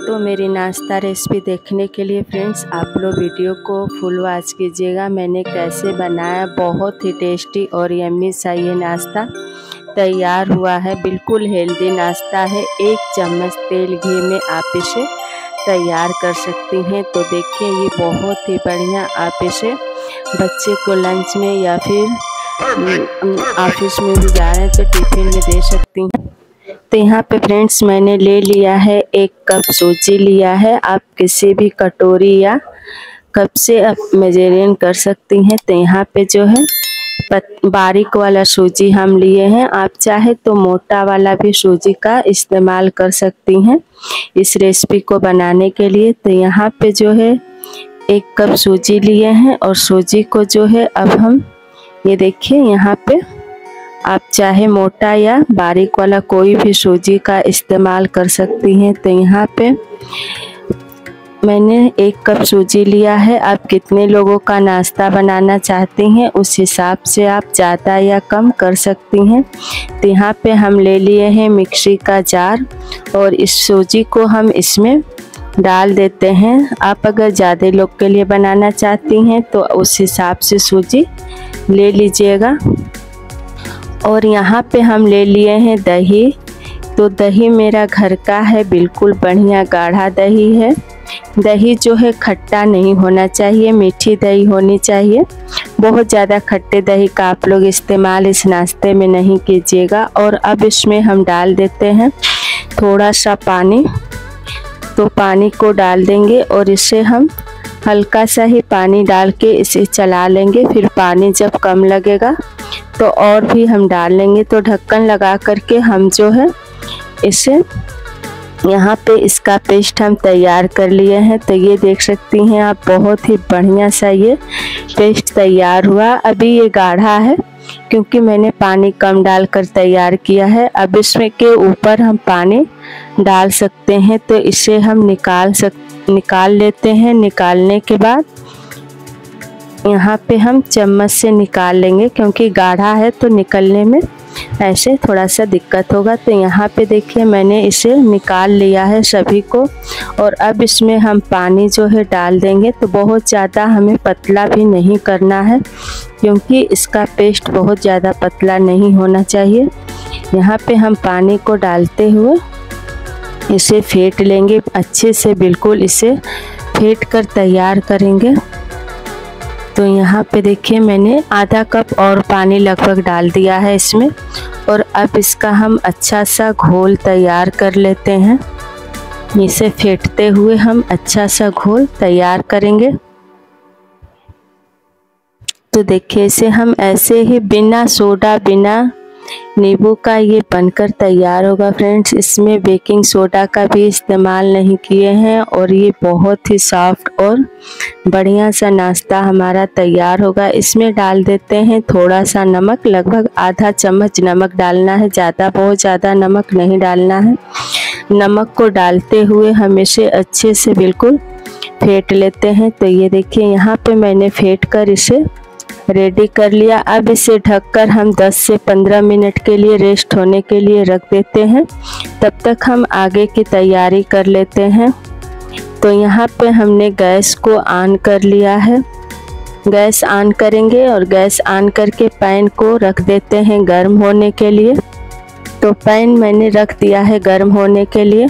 तो मेरी नाश्ता रेसिपी देखने के लिए फ्रेंड्स आप लोग वीडियो को फुल वॉच कीजिएगा। मैंने कैसे बनाया, बहुत ही टेस्टी और यम्मी सा ये नाश्ता तैयार हुआ है। बिल्कुल हेल्दी नाश्ता है। 1 चम्मच तेल घी में आप इसे तैयार कर सकती हैं। तो देखिए ये बहुत ही बढ़िया, आप इसे बच्चे को लंच में या फिर ऑफिस में भी जा रहे हैं तो टिफिन में दे सकती हैं। तो यहाँ पे फ्रेंड्स मैंने ले लिया है 1 कप सूजी लिया है। आप किसी भी कटोरी या कप से आप मेजरिंग कर सकती हैं। तो यहाँ पे जो है बारीक वाला सूजी हम लिए हैं। आप चाहे तो मोटा वाला भी सूजी का इस्तेमाल कर सकती हैं इस रेसिपी को बनाने के लिए। तो यहाँ पे जो है 1 कप सूजी लिए हैं और सूजी को जो है अब हम ये देखिए यहाँ पे आप चाहे मोटा या बारीक वाला कोई भी सूजी का इस्तेमाल कर सकती हैं। तो यहाँ पे मैंने 1 कप सूजी लिया है। आप कितने लोगों का नाश्ता बनाना चाहती हैं उस हिसाब से आप ज़्यादा या कम कर सकती हैं। तो यहाँ पे हम ले लिए हैं मिक्सी का जार और इस सूजी को हम इसमें डाल देते हैं। आप अगर ज़्यादा लोग के लिए बनाना चाहती हैं तो उस हिसाब से सूजी ले लीजिएगा। और यहाँ पे हम ले लिए हैं दही। तो दही मेरा घर का है, बिल्कुल बढ़िया गाढ़ा दही है। दही जो है खट्टा नहीं होना चाहिए, मीठी दही होनी चाहिए। बहुत ज़्यादा खट्टे दही का आप लोग इस्तेमाल इस नाश्ते में नहीं कीजिएगा। और अब इसमें हम डाल देते हैं थोड़ा सा पानी। तो पानी को डाल देंगे और इसे हम हल्का सा ही पानी डाल के इसे चला लेंगे। फिर पानी जब कम लगेगा तो और भी हम डाल लेंगे। तो ढक्कन लगा करके हम जो है इसे यहाँ पे इसका पेस्ट हम तैयार कर लिए हैं। तो ये देख सकती हैं आप, बहुत ही बढ़िया सा ये पेस्ट तैयार हुआ। अभी ये गाढ़ा है क्योंकि मैंने पानी कम डालकर तैयार किया है। अब इसमें के ऊपर हम पानी डाल सकते हैं। तो इसे हम निकाल लेते हैं। निकालने के बाद यहाँ पे हम चम्मच से निकाल लेंगे क्योंकि गाढ़ा है तो निकलने में ऐसे थोड़ा सा दिक्कत होगा। तो यहाँ पे देखिए मैंने इसे निकाल लिया है सभी को। और अब इसमें हम पानी जो है डाल देंगे। तो बहुत ज़्यादा हमें पतला भी नहीं करना है क्योंकि इसका पेस्ट बहुत ज़्यादा पतला नहीं होना चाहिए। यहाँ पे हम पानी को डालते हुए इसे फेंट लेंगे अच्छे से, बिल्कुल इसे फेंट कर तैयार करेंगे। तो यहाँ पे देखिए मैंने आधा कप और पानी लगभग डाल दिया है इसमें। और अब इसका हम अच्छा सा घोल तैयार कर लेते हैं। इसे फेंटते हुए हम अच्छा सा घोल तैयार करेंगे। तो देखिए इसे हम ऐसे ही बिना सोडा बिना नींबू का ये बनकर तैयार होगा फ्रेंड्स। इसमें बेकिंग सोडा का भी इस्तेमाल नहीं किए हैं और ये बहुत ही सॉफ्ट और बढ़िया सा नाश्ता हमारा तैयार होगा। इसमें डाल देते हैं थोड़ा सा नमक, लगभग आधा चम्मच नमक डालना है, बहुत ज़्यादा नमक नहीं डालना है। नमक को डालते हुए हम इसे अच्छे से बिल्कुल फेंट लेते हैं। तो ये देखिए यहाँ पे मैंने फेंट कर इसे रेडी कर लिया। अब इसे ढककर हम 10 से 15 मिनट के लिए रेस्ट होने के लिए रख देते हैं। तब तक हम आगे की तैयारी कर लेते हैं। तो यहाँ पे हमने गैस को ऑन कर लिया है। गैस ऑन करेंगे और गैस ऑन करके पैन को रख देते हैं गर्म होने के लिए। तो पैन मैंने रख दिया है गर्म होने के लिए।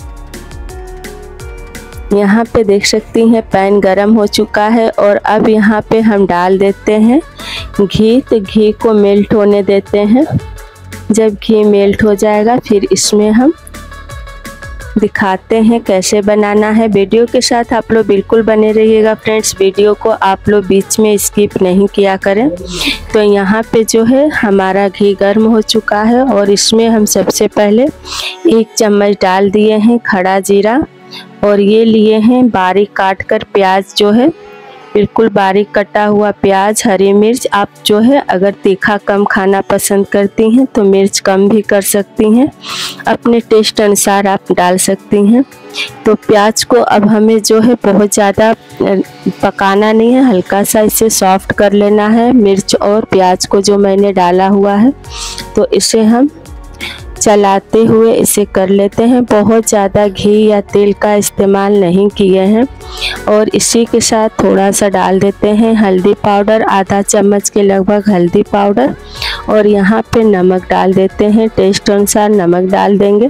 यहाँ पे देख सकती हैं पैन गरम हो चुका है। और अब यहाँ पे हम डाल देते हैं घी। तो घी को मेल्ट होने देते हैं। जब घी मेल्ट हो जाएगा फिर इसमें हम दिखाते हैं कैसे बनाना है। वीडियो के साथ आप लोग बिल्कुल बने रहिएगा फ्रेंड्स, वीडियो को आप लोग बीच में स्किप नहीं किया करें। तो यहाँ पे जो है हमारा घी गर्म हो चुका है और इसमें हम सबसे पहले 1 चम्मच डाल दिए हैं खड़ा जीरा। और ये लिए हैं बारीक काट कर प्याज, जो है बिल्कुल बारीक कटा हुआ प्याज, हरी मिर्च। आप जो है अगर तीखा कम खाना पसंद करती हैं तो मिर्च कम भी कर सकती हैं, अपने टेस्ट अनुसार आप डाल सकती हैं। तो प्याज को अब हमें जो है बहुत ज़्यादा पकाना नहीं है, हल्का सा इसे सॉफ्ट कर लेना है। मिर्च और प्याज को जो मैंने डाला हुआ है तो इसे हम चलाते हुए इसे कर लेते हैं। बहुत ज़्यादा घी या तेल का इस्तेमाल नहीं किए हैं। और इसी के साथ थोड़ा सा डाल देते हैं हल्दी पाउडर, आधा चम्मच के लगभग हल्दी पाउडर। और यहाँ पे नमक डाल देते हैं, टेस्ट अनुसार नमक डाल देंगे।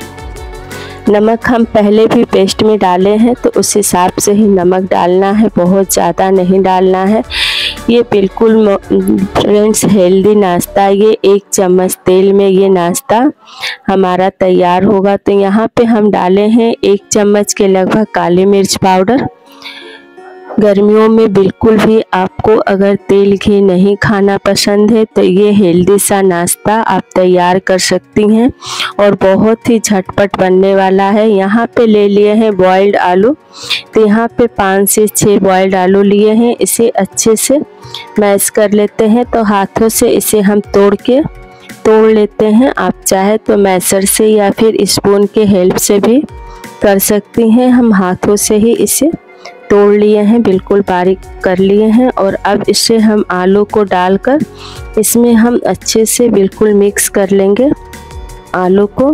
नमक हम पहले भी पेस्ट में डाले हैं तो उस हिसाब से ही नमक डालना है, बहुत ज़्यादा नहीं डालना है। ये बिल्कुल फ्रेंड्स हेल्दी नाश्ता, ये 1 चम्मच तेल में ये नाश्ता हमारा तैयार होगा। तो यहाँ पे हम डाले हैं 1 चम्मच के लगभग काली मिर्च पाउडर। गर्मियों में बिल्कुल भी आपको अगर तेल घी नहीं खाना पसंद है तो ये हेल्दी सा नाश्ता आप तैयार कर सकती हैं और बहुत ही झटपट बनने वाला है। यहाँ पे ले लिए हैं बॉइल्ड आलू, तो यहाँ पे 5 से 6 बॉइल्ड आलू लिए हैं। इसे अच्छे से मैश कर लेते हैं। तो हाथों से इसे हम तोड़ लेते हैं। आप चाहे तो मैशर से या फिर स्पून के हेल्प से भी कर सकती हैं। हम हाथों से ही इसे तोड़ लिए हैं, बिल्कुल बारीक कर लिए हैं। और अब इसे हम आलू को डालकर इसमें हम अच्छे से बिल्कुल मिक्स कर लेंगे आलू को।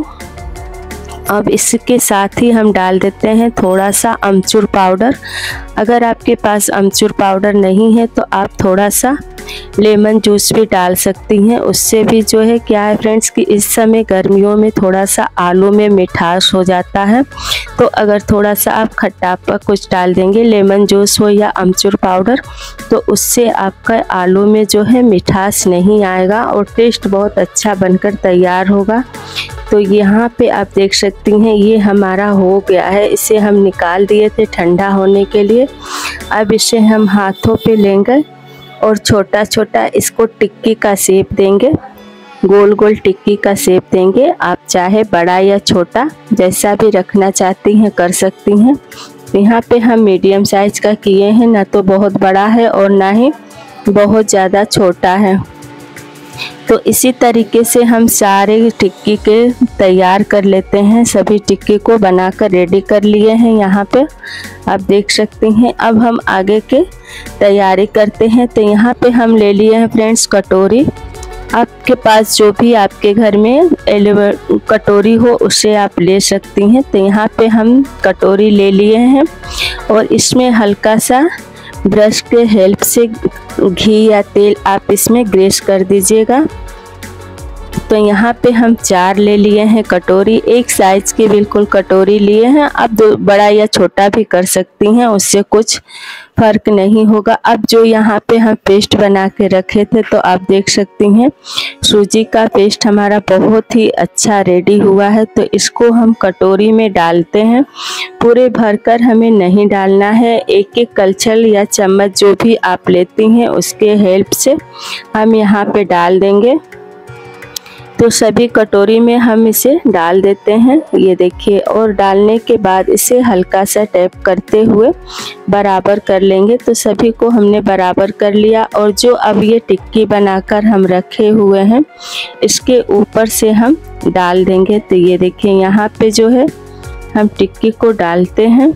अब इसके साथ ही हम डाल देते हैं थोड़ा सा अमचूर पाउडर। अगर आपके पास अमचूर पाउडर नहीं है तो आप थोड़ा सा लेमन जूस भी डाल सकती हैं। उससे भी जो है क्या है फ्रेंड्स कि इस समय गर्मियों में थोड़ा सा आलू में मिठास हो जाता है, तो अगर थोड़ा सा आप खट्टापा कुछ डाल देंगे, लेमन जूस हो या अमचूर पाउडर, तो उससे आपका आलू में जो है मिठास नहीं आएगा और टेस्ट बहुत अच्छा बनकर तैयार होगा। तो यहाँ पे आप देख सकती हैं ये हमारा हो गया है। इसे हम निकाल दिए थे ठंडा होने के लिए। अब इसे हम हाथों पे लेंगे और छोटा छोटा इसको टिक्की का शेप देंगे, गोल गोल टिक्की का शेप देंगे। आप चाहे बड़ा या छोटा जैसा भी रखना चाहती हैं कर सकती हैं। यहाँ पे हम मीडियम साइज का किए हैं, ना तो बहुत बड़ा है और ना ही बहुत ज़्यादा छोटा है। तो इसी तरीके से हम सारे टिक्की के तैयार कर लेते हैं। सभी टिक्की को बनाकर रेडी कर लिए हैं। यहाँ पे आप देख सकते हैं। अब हम आगे के तैयारी करते हैं। तो यहाँ पे हम ले लिए हैं फ्रेंड्स कटोरी। आपके पास जो भी आपके घर में कटोरी हो उसे आप ले सकती हैं। तो यहाँ पे हम कटोरी ले लिए हैं और इसमें हल्का सा ब्रश के हेल्प से घी या तेल आप इसमें ग्रेस कर दीजिएगा। तो यहाँ पे हम 4 ले लिए हैं कटोरी, एक साइज की बिल्कुल कटोरी लिए हैं। अब बड़ा या छोटा भी कर सकती हैं, उससे कुछ फर्क नहीं होगा। अब जो यहाँ पे हम पेस्ट बना के रखे थे तो आप देख सकती हैं सूजी का पेस्ट हमारा बहुत ही अच्छा रेडी हुआ है। तो इसको हम कटोरी में डालते हैं। पूरे भरकर हमें नहीं डालना है, एक एक कलछल या चम्मच जो भी आप लेती हैं उसके हेल्प से हम यहाँ पे डाल देंगे। तो सभी कटोरी में हम इसे डाल देते हैं, ये देखिए। और डालने के बाद इसे हल्का सा टैप करते हुए बराबर कर लेंगे। तो सभी को हमने बराबर कर लिया। और जो अब ये टिक्की बनाकर हम रखे हुए हैं इसके ऊपर से हम डाल देंगे। तो ये देखिए यहाँ पे जो है हम टिक्की को डालते हैं।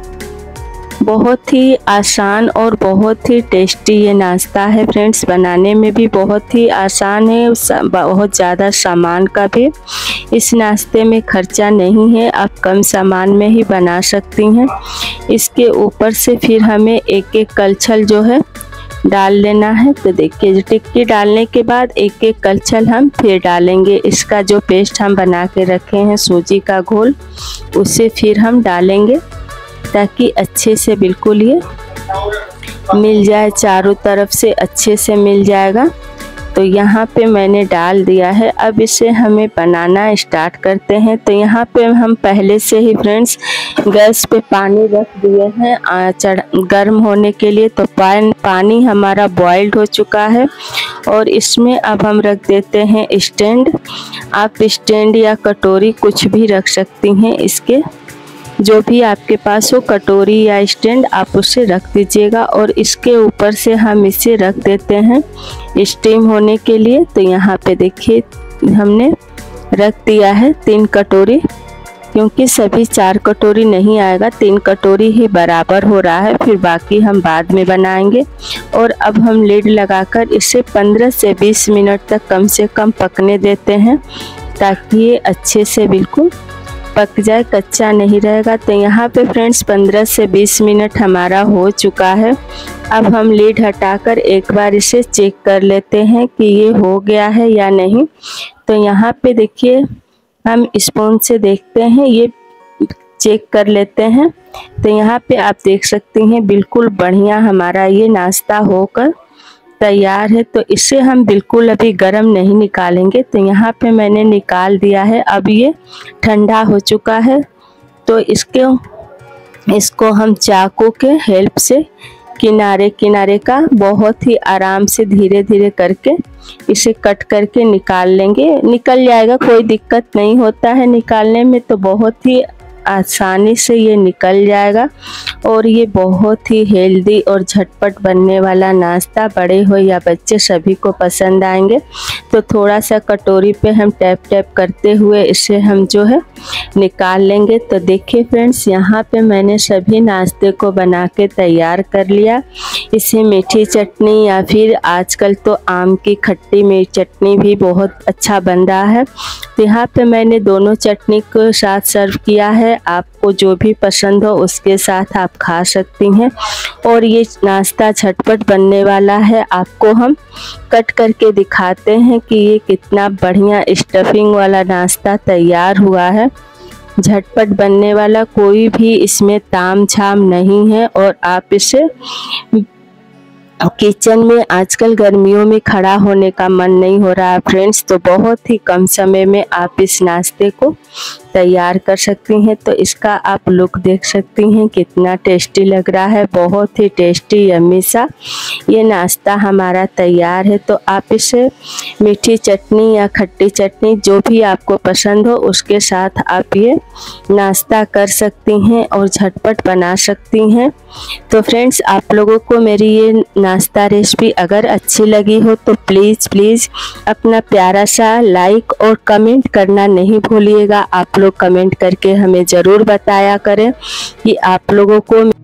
बहुत ही आसान और बहुत ही टेस्टी ये नाश्ता है फ्रेंड्स, बनाने में भी बहुत ही आसान है, बहुत ज़्यादा सामान का भी इस नाश्ते में खर्चा नहीं है, आप कम सामान में ही बना सकती हैं। इसके ऊपर से फिर हमें एक एक कलछल जो है डाल लेना है। तो देखिए टिक्की डालने के बाद एक एक कलछल हम फिर डालेंगे। इसका जो पेस्ट हम बना के रखे हैं सूजी का घोल उसे फिर हम डालेंगे ताकि अच्छे से बिल्कुल ये मिल जाए, चारों तरफ से अच्छे से मिल जाएगा। तो यहाँ पे मैंने डाल दिया है। अब इसे हमें बनाना स्टार्ट करते हैं। तो यहाँ पे हम पहले से ही फ्रेंड्स गैस पे पानी रख दिए हैं गर्म होने के लिए। तो पानी हमारा बॉइल्ड हो चुका है और इसमें अब हम रख देते हैं स्टैंड। आप स्टैंड या कटोरी कुछ भी रख सकती हैं, इसके जो भी आपके पास हो कटोरी या स्टैंड आप उसे रख दीजिएगा। और इसके ऊपर से हम इसे रख देते हैं स्टीम होने के लिए। तो यहाँ पे देखिए हमने रख दिया है 3 कटोरी, क्योंकि सभी 4 कटोरी नहीं आएगा, 3 कटोरी ही बराबर हो रहा है, फिर बाकी हम बाद में बनाएंगे। और अब हम लिड लगाकर इसे 15 से 20 मिनट तक कम से कम पकने देते हैं। ताकि ये अच्छे से बिल्कुल पक जाए, कच्चा नहीं रहेगा। तो यहाँ पे फ्रेंड्स 15 से 20 मिनट हमारा हो चुका है। अब हम लीड हटाकर एक बार इसे चेक कर लेते हैं कि ये हो गया है या नहीं। तो यहाँ पे देखिए हम स्पून से देखते हैं, ये चेक कर लेते हैं। तो यहाँ पे आप देख सकती हैं बिल्कुल बढ़िया हमारा ये नाश्ता होकर तैयार है। तो इसे हम बिल्कुल अभी गर्म नहीं निकालेंगे। तो यहाँ पे मैंने निकाल दिया है। अब ये ठंडा हो चुका है। तो इसको हम चाकू के हेल्प से किनारे किनारे का बहुत ही आराम से धीरे धीरे करके इसे कट करके निकाल लेंगे। निकल जाएगा, कोई दिक्कत नहीं होता है निकालने में, तो बहुत ही आसानी से ये निकल जाएगा। और ये बहुत ही हेल्दी और झटपट बनने वाला नाश्ता बड़े हो या बच्चे सभी को पसंद आएंगे। तो थोड़ा सा कटोरी पे हम टैप टैप करते हुए इसे हम जो है निकाल लेंगे। तो देखिए फ्रेंड्स, यहाँ पे मैंने सभी नाश्ते को बना के तैयार कर लिया। इसे मीठी चटनी या फिर आजकल तो आम की खट्टी मिर्च चटनी भी बहुत अच्छा बन रहा है। तो यहाँ पे मैंने दोनों चटनी को साथ सर्व किया है। आपको जो भी पसंद हो उसके साथ आप खा सकती हैं। और ये नाश्ता झटपट बनने वाला है। आपको हम कट करके दिखाते हैं कि ये कितना बढ़िया स्टफिंग वाला नाश्ता तैयार हुआ है। झटपट बनने वाला, कोई भी इसमें ताम झाम नहीं है। और आप इसे किचन में आजकल गर्मियों में खड़ा होने का मन नहीं हो रहा है फ्रेंड्स, तो बहुत ही कम समय में आप इस नाश्ते को तैयार कर सकती हैं। तो इसका आप लुक देख सकती हैं कितना टेस्टी लग रहा है, बहुत ही टेस्टी यम्मी सा ये नाश्ता हमारा तैयार है। तो आप इसे मीठी चटनी या खट्टी चटनी जो भी आपको पसंद हो उसके साथ आप ये नाश्ता कर सकती हैं और झटपट बना सकती हैं। तो फ्रेंड्स, आप लोगों को मेरी ये नाश्ता रेसिपी अगर अच्छी लगी हो तो प्लीज़ अपना प्यारा सा लाइक और कमेंट करना नहीं भूलिएगा। आप लोग कमेंट करके हमें ज़रूर बताया करें कि आप लोगों को